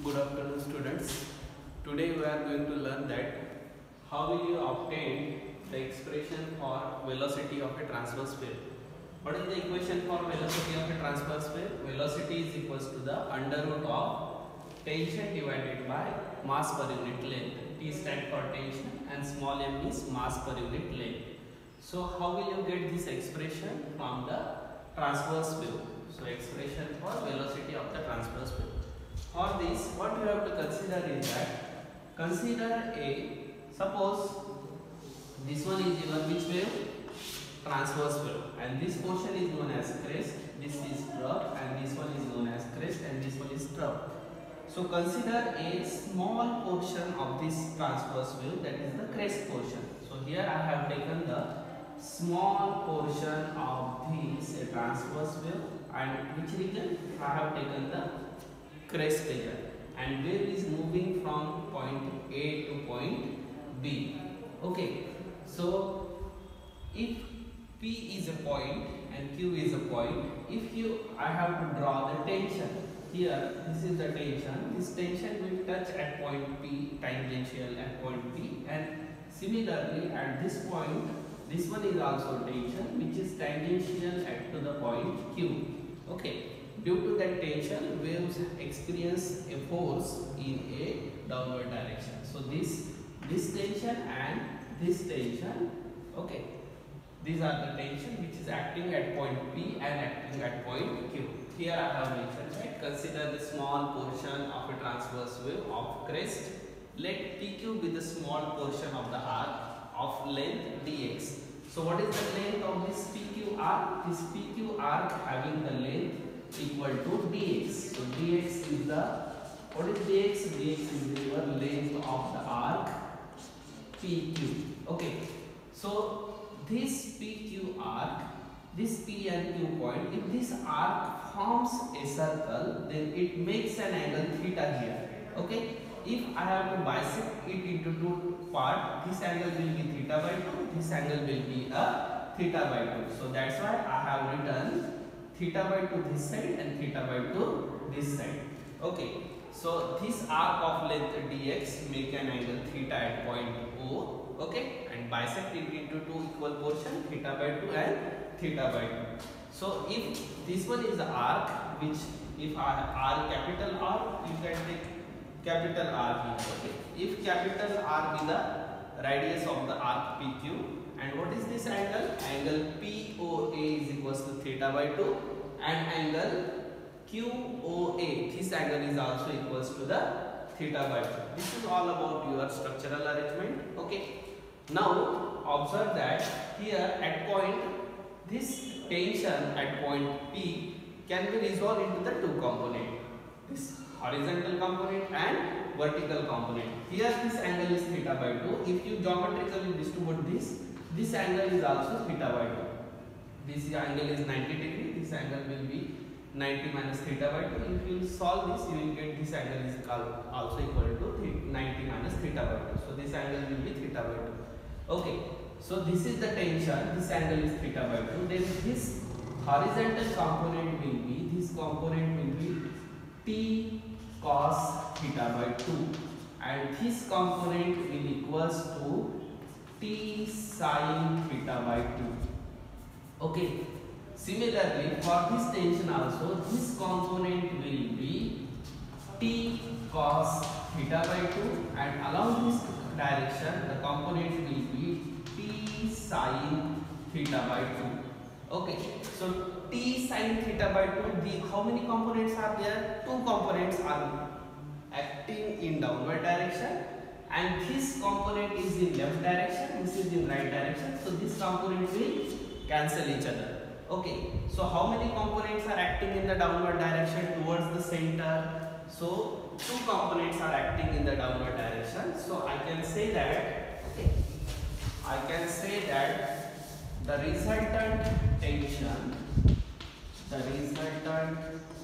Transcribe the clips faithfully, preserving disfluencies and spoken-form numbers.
Good afternoon, students. Today we are going to learn that how will you obtain the expression for velocity of a transverse wave. What is the equation for velocity of a transverse wave? Velocity is equals to the under root of tension divided by mass per unit length. T stands for tension and small m is mass per unit length. So how will you get this expression from the transverse wave? So expression for velocity of the transverse wave. For this, what you have to consider is that consider a suppose this one is your which wave? Transverse wave, and this portion is known as crest, this is trough, and this one is known as crest, and this one is trough. So consider a small portion of this transverse wave, that is the crest portion. So here I have taken the small portion of this a transverse wave, and which region? I have taken the crest region, and wave is moving from point A to point B. Okay, so if P is a point and Q is a point, if you I have to draw the tension here, this is the tension, this tension will touch at point P, tangential at point P, and similarly at this point this one is also tension which is tangential at to the point Q. Okay, due to that tension, waves experience a force in a downward direction. So this this tension and this tension, okay, these are the tension which is acting at point P and acting at point Q. Here I have mentioned, right? Consider the small portion of a transverse wave of crest. Let P Q be the small portion of the arc of length dx. So what is the length of this P Q arc? This P Q arc having the length equal to dx. So dx is the, what is dx? Dx is your length of the arc P Q. Okay, so this P Q arc, this P and Q point, if this arc forms a circle, then it makes an angle theta here. Okay, if I have to bisect it into two parts, this angle will be theta by two, this angle will be a theta by two. So that's why I have written theta by two this side and theta by two this side. Okay, so this arc of length dx make an angle theta at point O. Okay, and bisect it into two equal portion, theta by two and theta by two. So if this one is the arc, which if R, R capital R, you can take capital R here. Okay, if capital R be the radius of the arc P Q, and what is this angle? Angle P O A is equals to theta by two, and angle Q O A, this angle is also equals to the theta by two. This is all about your structural arrangement. Okay, now observe that here at point, this tension at point P can be resolved into the two component, this horizontal component and vertical component. Here this angle is theta by two. If you geometrically distribute this, this angle is also theta by two. This angle is ninety degree, this angle will be ninety minus theta by two. If you solve this, you will get this angle is also equal to ninety minus theta by two. So this angle will be theta by two. Okay, so this is the tension, this angle is theta by two. Then this horizontal component will be, this component will be T cos theta by two, and this component will equals to T sin theta by two. Okay, similarly for this tension also, this component will be T cos theta by two, and along this direction the component will be T sin theta by two. Okay, so T sin theta by two, the how many components are there? Two components are acting in downward direction, and this component is in left direction, this is in right direction. So this component will cancel each other. Okay, so how many components are acting in the downward direction towards the center? So two components are acting in the downward direction. So I can say that, okay, I can say that the resultant tension, the resultant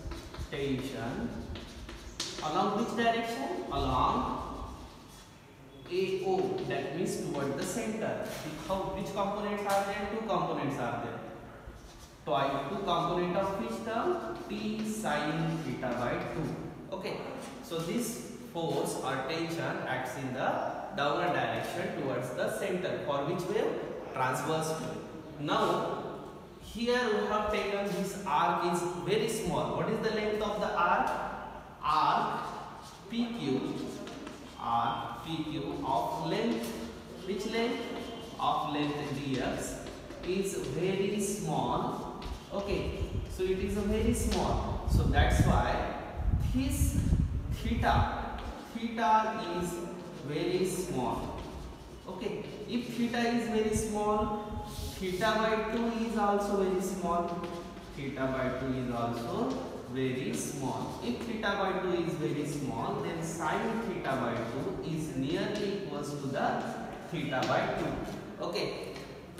tension along which direction? Along A O, that means toward the center. How, which components are there? Two components are there. twice two component of which term? T sin theta by two. Okay, so this force or tension acts in the downward direction towards the center. For which wave? Transverse wave. Now here we have taken this arc is very small. What is the length of the arc? Arc P Q, arc P Q of length, which length? Of length dx is very small. Okay, so it is a very small. So that's why this theta, theta is very small. Okay, if theta is very small, theta by two is also very small. Theta by two is also very small. If theta by two is very small, then sin theta by two is nearly equals to the theta by two. Okay.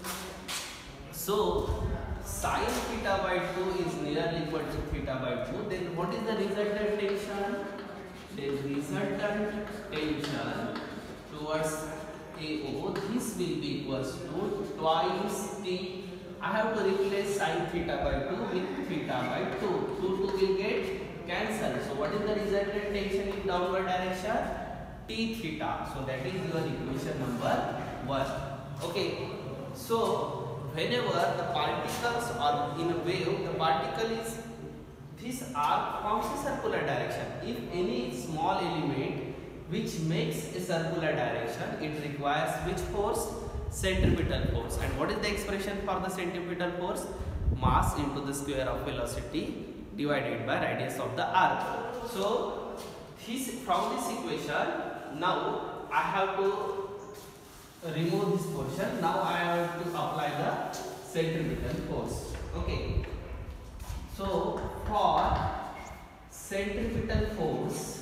So sin theta by two is nearly equal to theta by two. Then what is the resultant tension? The resultant tension towards A O, this will be equals to twice T. I have to replace sin theta by two with theta by two. two, two will get cancelled. So what is the resultant tension in downward direction? T theta. So that is your equation number one. Okay. So whenever the particles are in a wave, the particle is, this arc forms a circular direction. If any small element which makes a circular direction, it requires which force? Centripetal force. And what is the expression for the centripetal force? Mass into the square of velocity divided by radius of the arc. So this, from this equation, now I have to remove this portion. Now I have to apply the centripetal force. Okay. So for centripetal force,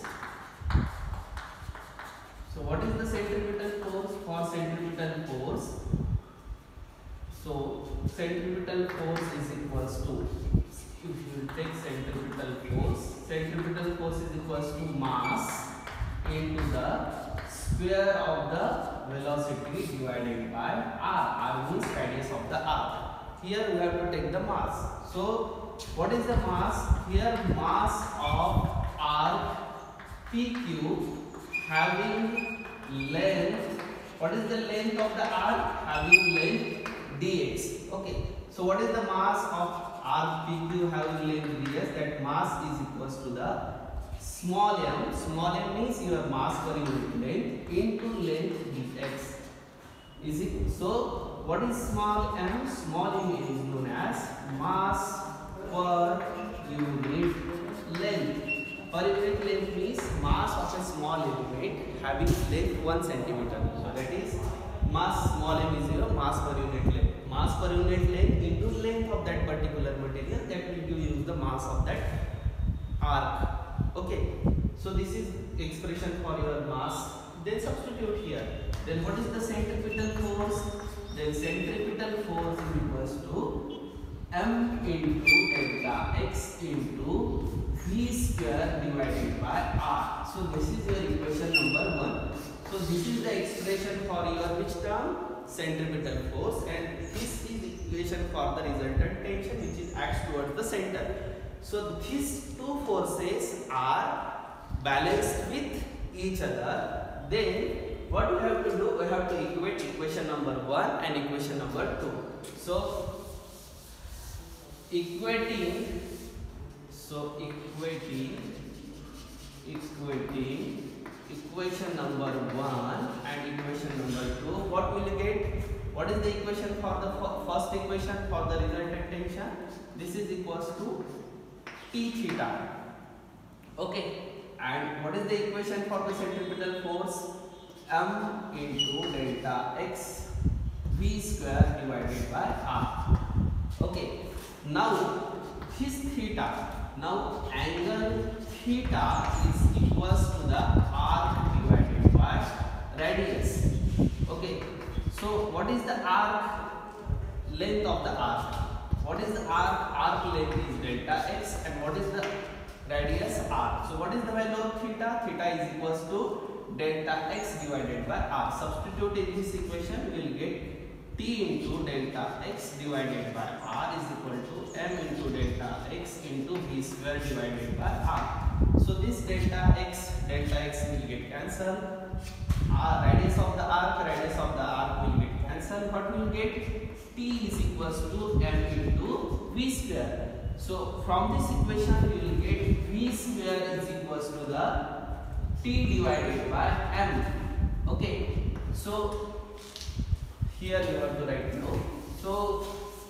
so what is the centripetal force? For centripetal force, so centripetal force is equals to, if you take centripetal force, centripetal force is equals to mass into the square of the velocity divided by r. R means radius of the arc. Here we have to take the mass. So what is the mass? Here mass of arc P Q having length. What is the length of the arc? Having length dx. Okay. So what is the mass of arc P Q having length dx? That mass is equals to the small m. Small m means your mass per unit length into length dx. Is it so? What is small m? Small m is known as mass per unit length. Per unit length means mass of a small element having length one centimeter. So that is mass small m is your mass per unit length. Mass per unit length into length of that particular material, that will give you the mass of that arc. Okay. So this is expression for your mass. Then substitute here. Then what is the centripetal force? Then centripetal force is equals to m into delta x into v square divided by r. So this is your equation number one. So this is the expression for your which term? Centripetal force, and this is the equation for the resultant tension which is acts towards the center. So these two forces are balanced with each other. Then what we have to do? We have to equate equation number one and equation number two. So equating, so equating, equating equation number one and equation number two, what will you get? What is the equation for the first equation for the resultant tension? This is equals to T theta. Okay. And what is the equation for the centripetal force? M into delta x v square divided by r. Okay. Now this theta, now angle theta is equals to the arc divided by radius. Okay. So what is the arc length of the arc? What is the arc? Arc length is delta x, and what is the radius r. So what is the value of theta? Theta is equals to delta x divided by r. Substitute in this equation, we will get t into delta x divided by r is equal to m into delta x into v square divided by r. So this delta x, delta cancel. Uh, radius of the arc, radius of the arc will get cancelled. What we will get? T is equals to m into v square. So from this equation we will get v square is equals to the t divided by m. Okay. So here you have to write below. So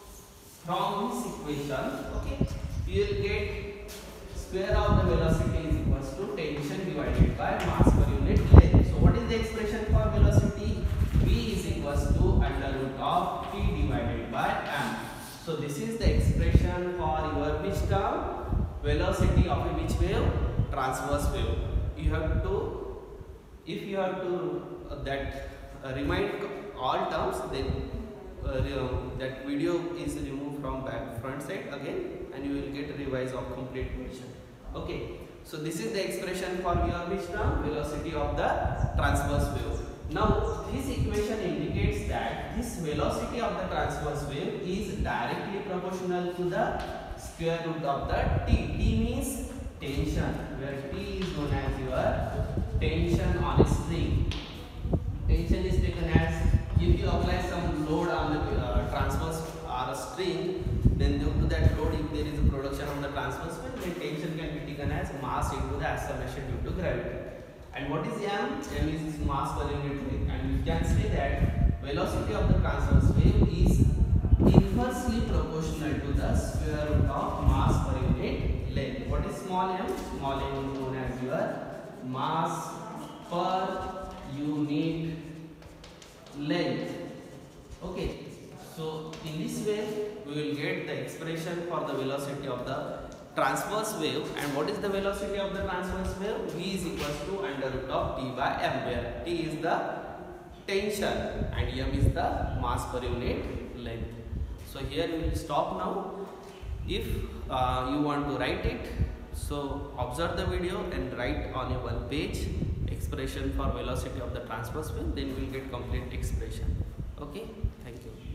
from this equation, okay, you will get square of the velocity is equals to tension divided by mass per unit length. So what is the expression for velocity? V is equals to under root of t divided by m. So this is the expression for your which term? Velocity of a which wave? Transverse wave. You have to, if you have to uh, that uh, remind all terms, then uh, that video is removed from back front side again, and you will get revise of complete question. Okay. So this is the expression for your which term? Velocity of the transverse wave. Now this equation indicates that this velocity of the transverse wave is directly proportional to the square root of the t. T means tension, where T is known as your tension on a string. Tension is taken as if you apply some load on the uh, transverse or a string, then due to that load, if there is a production of the transverse wave, then tension can be taken as mass into the acceleration due to gravity. And what is m? M is mass per unit length, and we can say that velocity of the transverse wave is inversely proportional to the square root of mass per unit length. What is small m? Small m is known as your mass per unit length. Okay. So in this way, we will get the expression for the velocity of the transverse wave. And what is the velocity of the transverse wave? V is equals to under root of t by m, where t is the tension and m is the mass per unit length. So here we will stop now. If uh, you want to write it, so observe the video and write on a one page expression for velocity of the transverse wave, then we will get complete expression. Okay, thank you.